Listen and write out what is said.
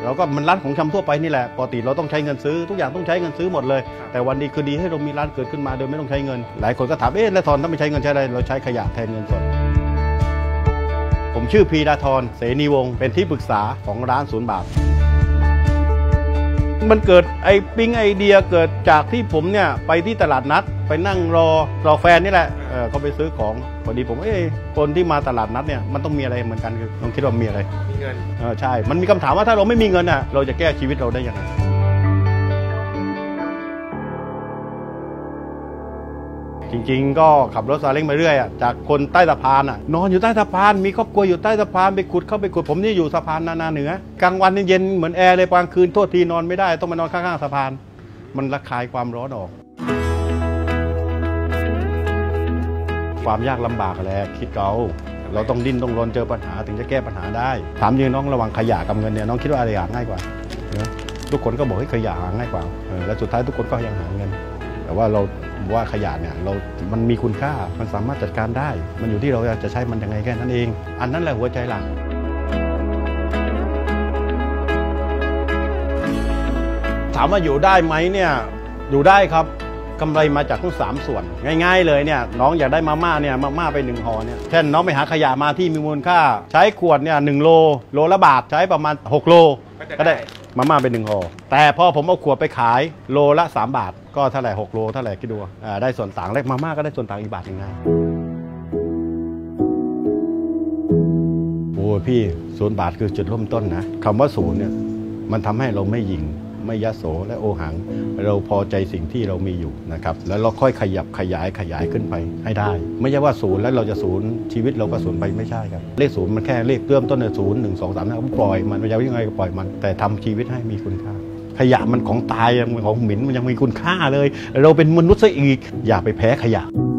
เราก็มันร้านของชำทั่วไปนี่แหละปกติเราต้องใช้เงินซื้อทุกอย่างต้องใช้เงินซื้อหมดเลยแต่วันดีคือดีให้เรามีร้านเกิดขึ้นมาโดยไม่ต้องใช้เงินหลายคนก็ถามแล้วทอนถ้าไม่ใช้เงินใช้อะไรเราใช้ขยะแทนเงินสดผมชื่อพีดาธรเสนีวงศ์เป็นที่ปรึกษาของร้าน0 บาทมันเกิดปิ๊งไอเดียเกิดจากที่ผมเนี่ยไปที่ตลาดนัดไปนั่งรอแฟนนี่แหละเขาไปซื้อของพอดีผมคนที่มาตลาดนัดเนี่ยมันต้องมีอะไรเหมือนกันคือต้องคิดว่ามีอะไรมีเงินใช่มันมีคำถามว่าถ้าเราไม่มีเงินเราจะแก้ชีวิตเราได้ยังไงจริงๆก็ขับรถซาเล้งมาเรื่อยจากคนใต้สะพานนอนอยู่ใต้สะพานมีครอบครัวอยู่ใต้สะพานไปขุดผมนี่อยู่สะพานนาเหนือกลางวันเย็นเหมือนแอร์เลยกลางคืนโทษทีนอนไม่ได้ต้องมานอนข้างๆสะพานมันระคายความร้อนออกความยากลำบากแหละคิดเราต้องดิ้นต้องรนเจอปัญหาถึงจะแก้ปัญหาได้ถามยืนน้องระวังขยะกับเงินเนี่ยน้องคิดว่าอะไรหาง่ายกว่าทุกคนก็บอกให้ขยะหาง่ายกว่าแล้วสุดท้ายทุกคนก็ยังหาเงินแต่ว่าเราว่าขยะเนี่ยมันมีคุณค่ามันสามารถจัดการได้มันอยู่ที่เราจะใช้มันยังไงแค่นั้นเองอันนั้นแหละหัวใจหลักถามว่าอยู่ได้ไหมเนี่ยอยู่ได้ครับกำไรมาจากทั้ง3 ส่วนง่ายๆเลยเนี่ยน้องอยากได้มาม่าเนี่ยมาม่าไป1 ห่อเนี่ยเช่นน้องไปหาขยะมาที่มีมูลค่าใช้ขวดเนี่ย1 โลละบาทใช้ประมาณ6 โลก็ได้มาม่าไป1 ห่อแต่พอผมเอาขวดไปขายโลละ3 บาทก็เท่าไหร่6 โลเท่าไหร่คิดดูได้ส่วนต่างแล้วมาม่าก็ได้ส่วนต่างอีกบาทนึงง่ายโอ้พี่0 บาทคือจุดเริ่มต้นนะคำว่า0เนี่ยมันทำให้เราไม่หยิ่งไม่ยโสและโอหังเราพอใจสิ่งที่เรามีอยู่นะครับแล้วเราค่อยขยับขยายขึ้นไปให้ได้ไม่ใช่ว่า0แล้วเราจะ0ชีวิตเราก็0ไปไม่ใช่ครับเลข0มันแค่เลขเริ่มต้นเนี่ย0 1 2 3นะปล่อยมันจะยังไงก็ปล่อยมันแต่ทำชีวิตให้มีคุณค่าขยะมันของตายมันของหมิ่นมันยังมีคุณค่าเลยเราเป็นมนุษย์ซะอีกอย่าไปแพ้ขยะ